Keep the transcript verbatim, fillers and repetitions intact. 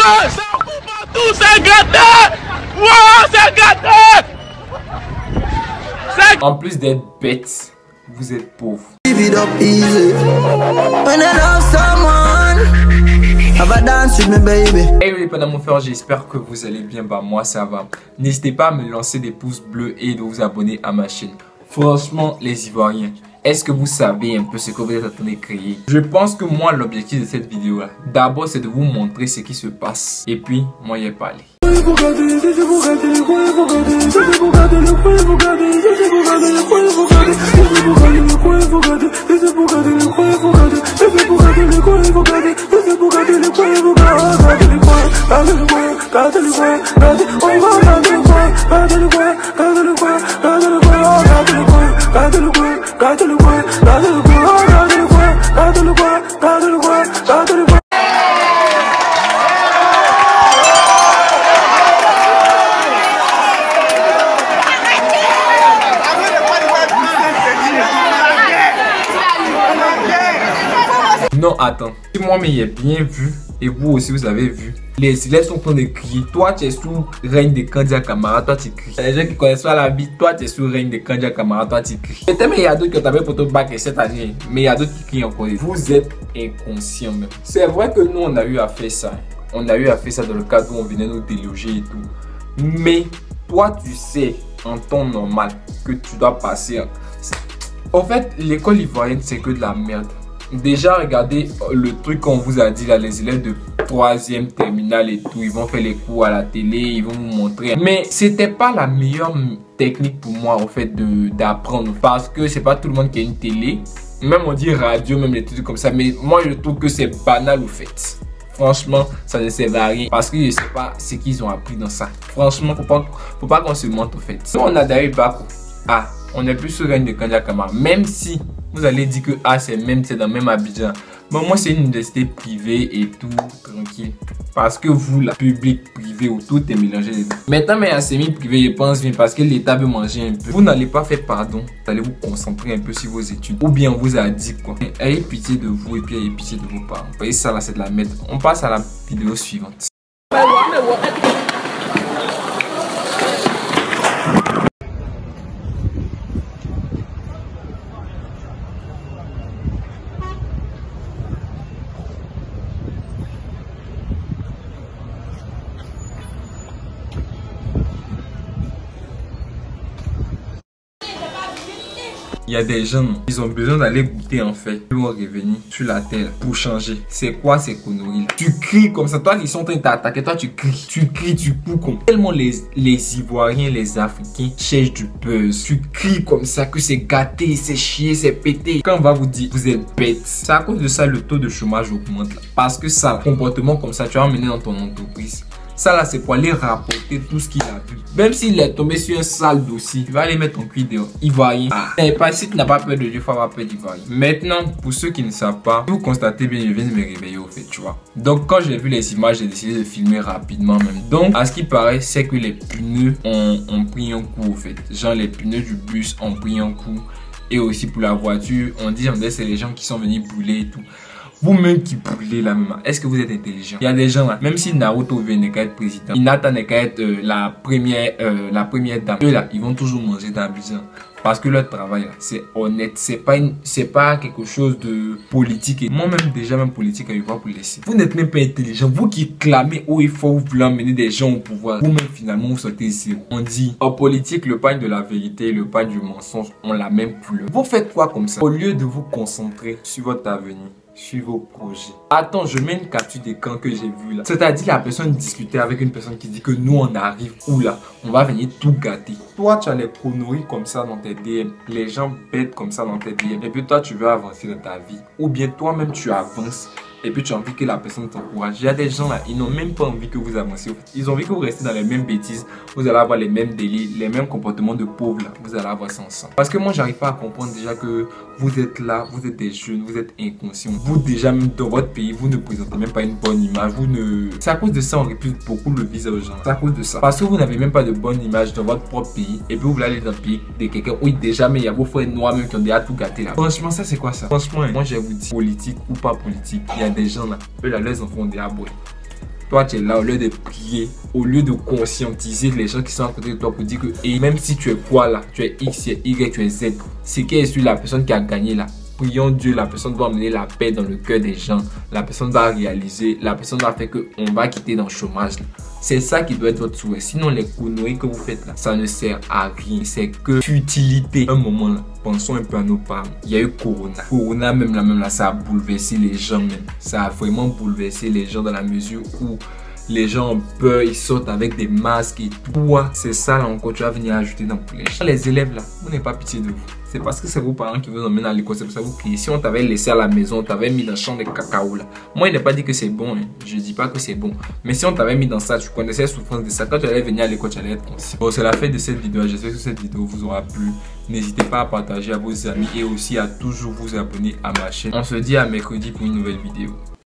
Wow, ça coupe partout, c'est gâté. Wow, c'est gâté. En plus d'être bête, vous êtes pauvre. Hey les panamofers, j'espère que vous allez bien. Bah moi ça va. N'hésitez pas à me lancer des pouces bleus et de vous abonner à ma chaîne. Franchement les Ivoiriens, est-ce que vous savez un peu ce que vous êtes en train de créer? Je pense que moi l'objectif de cette vidéo là, d'abord c'est de vous montrer ce qui se passe. Et puis moi y ai parlé. Non, attends. Si moi, mais il est bien vu, et vous aussi, vous avez vu, les élèves sont en train de crier. Toi, tu es sous règne de Kandia Camara, toi, tu cries. Les gens qui connaissent pas la vie, toi, tu es sous règne de Kandia Camara, toi, tu cries. Peut-être, mais il y a d'autres qui ont tapé pour ton bac et cette année, mais il y a d'autres qui crient encore. Vous êtes inconscients, même. C'est vrai que nous, on a eu à faire ça. On a eu à faire ça dans le cadre où on venait nous déloger et tout. Mais toi, tu sais, en temps normal, que tu dois passer. En fait, l'école ivoirienne, c'est que de la merde. Déjà, regardez le truc qu'on vous a dit là, les élèves de troisième terminale et tout, ils vont faire les cours à la télé, ils vont vous montrer. Mais c'était pas la meilleure technique pour moi en fait d'apprendre, parce que c'est pas tout le monde qui a une télé. Même on dit radio, même les trucs comme ça, mais moi je trouve que c'est banal au fait. Franchement, ça ne sert à rien parce que je sais pas ce qu'ils ont appris dans ça. Franchement, faut pas, faut pas qu'on se mente au fait. Nous on a d'ailleurs Bakou. Ah, on n'est plus sur règne de Kandia Camara, même si vous allez dire que ah c'est même c'est dans le même Abidjan. Bon moi c'est une université privée et tout tranquille. Parce que vous la public privé où tout est mélangé. Maintenant mais à semi privé je pense bien parce que l'État veut manger un peu. Vous n'allez pas faire pardon. Vous allez vous concentrer un peu sur vos études. Ou bien on vous a dit quoi. Ayez pitié de vous et puis ayez pitié de vos parents. Vous voyez ça là c'est de la merde. On passe à la vidéo suivante. Il y a des gens, ils ont besoin d'aller goûter en fait. Ils vont revenir sur la terre pour changer. C'est quoi ces conneries là? Tu cries comme ça. Toi qui sont en train de t'attaquer, toi tu cries. Tu cries, tu cours comme. Tellement les, les Ivoiriens, les Africains cherchent du buzz. Tu cries comme ça que c'est gâté, c'est chier, c'est pété. Quand on va vous dire vous êtes bête, c'est à cause de ça le taux de chômage augmente là. Parce que ça, comportement comme ça, tu vas emmener dans ton entreprise. Ça là c'est pour aller rapporter tout ce qu'il a vu. Même s'il est tombé sur un sale dossier, tu vas aller mettre ton cuit dehors. Ivoirien. Ah. Pas, si tu n'as pas peur de Dieu, il faut avoir peur d'Ivoirien. Maintenant, pour ceux qui ne savent pas, vous constatez bien, je viens de me réveiller au fait, tu vois. Donc quand j'ai vu les images, j'ai décidé de filmer rapidement même. Donc à ce qui paraît, c'est que les pneus ont, ont pris un coup au fait. Genre les pneus du bus ont pris un coup. Et aussi pour la voiture, on dit que c'est les gens qui sont venus brûler et tout. Vous-même qui brûlez la même, est-ce que vous êtes intelligent? Il y a des gens là, même si Naruto veut n'est qu'à être président, Hinata n'est qu'à être euh, la première euh, la première dame, eux là, ils vont toujours manger dans Abidjan. Parce que leur travail là, c'est honnête, c'est pas une, c'est pas quelque chose de politique. Et moi-même déjà même politique, je vais pas vous laisser. Vous n'êtes même pas intelligent. Vous qui clamez haut et fort, vous voulez emmener des gens au pouvoir. Vous-même finalement vous sortez zéro. On dit en politique, le pain de la vérité et le pain du mensonge ont la même couleur. Vous faites quoi comme ça? Au lieu de vous concentrer sur votre avenir, sur vos projets. Attends, je mets une capture d'écran que j'ai vu là. C'est-à-dire la personne discutait avec une personne qui dit que nous on arrive où là, on va venir tout gâter. Toi tu as les conneries comme ça dans tes D M, les gens bêtes comme ça dans tes D M. Et puis toi tu veux avancer dans ta vie. Ou bien toi-même tu avances. Et puis tu as envie que la personne t'encourage. Il y a des gens là, ils n'ont même pas envie que vous avanciez. Ils ont envie que vous restez dans les mêmes bêtises. Vous allez avoir les mêmes délits, les mêmes comportements de pauvres là. Vous allez avoir ça ensemble. Parce que moi j'arrive pas à comprendre déjà que vous êtes là, vous êtes des jeunes, vous êtes inconscients. Vous déjà même dans votre pays, vous ne présentez même pas une bonne image. Vous ne... C'est à cause de ça on répulse beaucoup le visa aux gens. C'est à cause de ça. Parce que vous n'avez même pas de bonne image dans votre propre pays. Et puis vous voulez aller dans le pays de quelqu'un. Oui déjà mais il y a vos frères noirs même qui ont déjà tout gâté là. Franchement ça c'est quoi ça? Franchement moi je vais vous dire, politique ou pas politique, il y a des gens là, eux là leurs enfants ont des aboués. Toi, tu es là au lieu de prier, au lieu de conscientiser les gens qui sont à côté de toi pour dire que, et même si tu es quoi là, tu es X, tu es Y, tu es Z, c'est qui est sur la personne qui a gagné là. Prions Dieu, la personne doit amener la paix dans le cœur des gens. La personne va réaliser, la personne va faire qu'on va quitter dans le chômage. C'est ça qui doit être votre souhait. Sinon, les conneries que vous faites là, ça ne sert à rien. C'est que futilité. Un moment là, pensons un peu à nos parents. Il y a eu Corona. Corona même là, même là, ça a bouleversé les gens même. Ça a vraiment bouleversé les gens dans la mesure où les gens ont peur, ils sortent avec des masques et tout. C'est ça là encore, tu vas venir ajouter dans les gens. Les élèves là, vous n'avez pas pitié de vous. C'est parce que c'est vos parents qui vous emmènent à l'école, c'est pour ça que vous criez. Si on t'avait laissé à la maison, on t'avait mis dans le champ de cacao là. Moi, il n'est pas dit que c'est bon, hein. Je dis pas que c'est bon. Mais si on t'avait mis dans ça, tu connaissais la souffrance de ça. Quand tu allais venir à l'école, tu allais être conscient. Bon, c'est la fin de cette vidéo. J'espère que cette vidéo vous aura plu. N'hésitez pas à partager à vos amis et aussi à toujours vous abonner à ma chaîne. On se dit à mercredi pour une nouvelle vidéo.